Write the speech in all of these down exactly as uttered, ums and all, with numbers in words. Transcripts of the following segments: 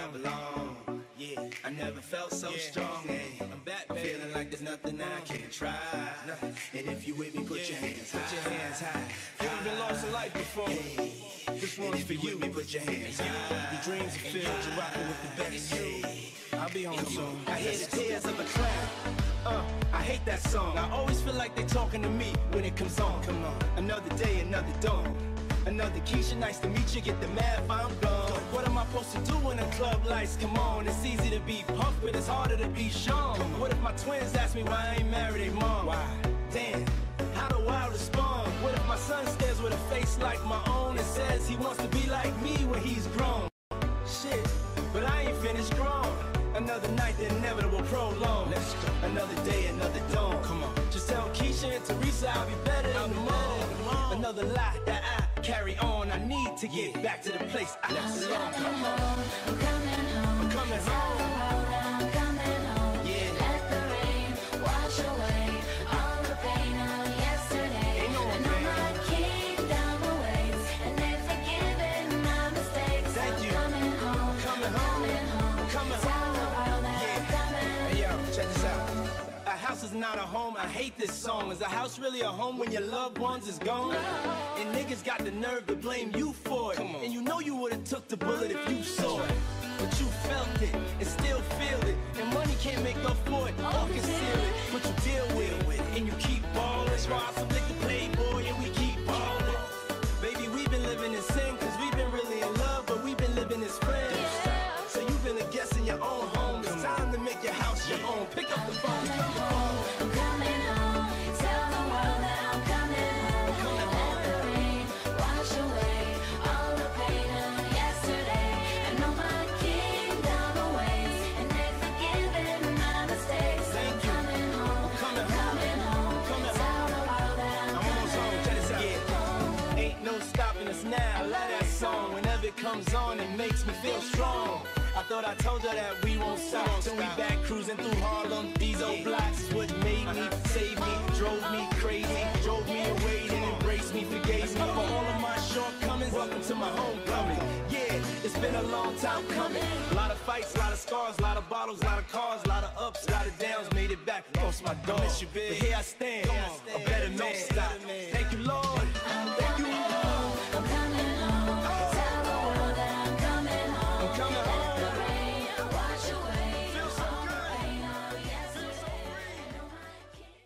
I belong. Yeah, I never felt so yeah. strong. Hey, I'm back, baby. Feeling like there's nothing I can't try. Nothing. And if you with me, put yeah. your hands high. Put your hands high. Haven't been lost in life before. Hey, this one's for you. Me, put your hands high. Your dreams are filled. You're rocking with the best. Hey, I'll be home soon. I hear the tears of a clown. Uh, I hate that song. I always feel like they talking to me when it comes on. Come on, another day, another dawn. Another Keisha, nice to meet you. Get the math, I'm gone. What am I supposed to do when the club lights come on? It's easy to be Puff, but it's harder to be Sean. What if my twins ask me why I ain't married their mom? Why? Damn, how do I respond? What if my son stares with a face like my own and says he wants to be like me when he's grown? Shit, but I ain't finished grown. Another night, the inevitable prolong. Let's go. Another day, another dawn. Come on. Just tell Keisha and Teresa I'll be better in the morning. Another lie that I carry on. I need to get yeah. back to the place I belong. I'm coming home. I'm coming home. I'm coming home. I'm coming home. Yeah. Let the rain wash away all the pain of yesterday. Ain't no and all my kingdom awaits, and they've forgiven my mistakes. Thank I'm you. coming home. Coming home. Coming home. Coming Tell home. the world that Yeah. I'm coming. Hey yo, check this out. A house is not a home, I hate this song. Is a house really a home when your loved ones is gone? And niggas got the nerve to blame you for it. And you know you would've took the bullet if you saw it. But you felt it and still feel it. And money can't make up for it or conceal it. But you deal with it and you keep ballin'. Rob some liquor, playboy, and we keep ballin'. Baby, we've been living in sin cause we've been really in love, but we've been living as friends. So you've been a guest in your own home. It's time to make your house your own. Pick up the phone, pick up the phone. I'm coming home. Tell the world that I'm coming home. Coming Let home. the rain wash away all the pain of yesterday. And all my kingdom awaits, and they've forgiven my mistakes. Thank I'm you. coming home. Coming I'm coming home. Coming Tell home. the world that I'm, I'm almost home, check this out. Yeah. Ain't no stopping us now. I love that song. Whenever it comes on, it makes me feel strong. I thought I told her that we won't stop till we back cruising through Harlem. These old blocks is what made me, saved me, drove me crazy, drove me away, then embraced me, forgave me for all of my shortcomings. Welcome to my homecoming. Yeah, it's been a long time coming. A lot of fights, a lot of scars, a lot of bottles, a lot of cars, a lot of ups, a lot of downs. Made it back, lost my dog. Miss you, big. But here I stand, a better man. Thank you, Lord. Thank you, Lord. I'm coming home. Tell the world that I'm coming home. I'm coming home. Let the rain wash away Feel so all the good. pain of Feel so yesterday. And all my kingdom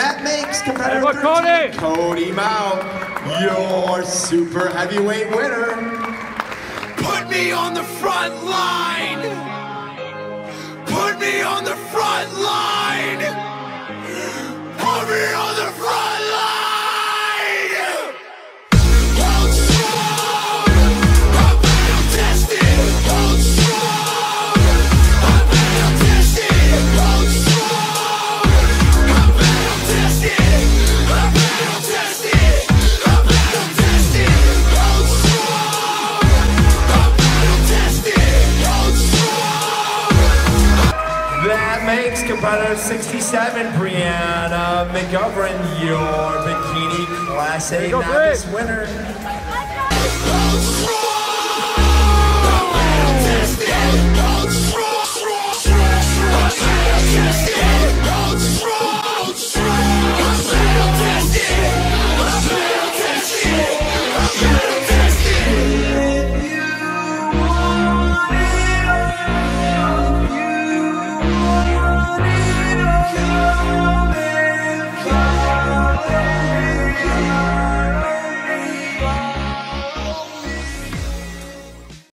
That makes competitor Hey, thirteen, Cody. Cody Mauch, your super heavyweight winner. Put me on the front line. Put me on the front line. Put me on the front line. Hold strong. I'm battle tested. Hold strong. I'm battle tested. Hold strong. I'm battle tested. I'm battle tested. I'm battle tested. Hold strong. I'm battle tested. Hold strong. That makes competitor sixty-seven, Brianna McGauvran, your bikini Class A go, novice Brave. winner. Hold strong. I'm battle tested. Hold strong.